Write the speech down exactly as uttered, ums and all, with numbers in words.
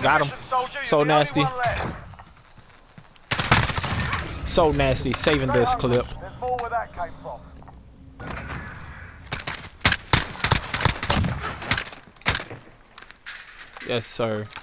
Got him. So nasty. So nasty. Saving this clip. There's more where that came from. Yes, sir.